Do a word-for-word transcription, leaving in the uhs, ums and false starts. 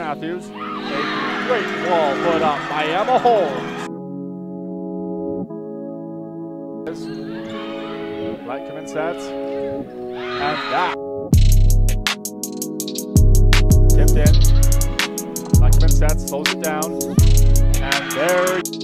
Matthews. A great ball put up by Emma Holmes. Right, come in sets. And that. Tipped in. Right, come in sets, slows it down. And there.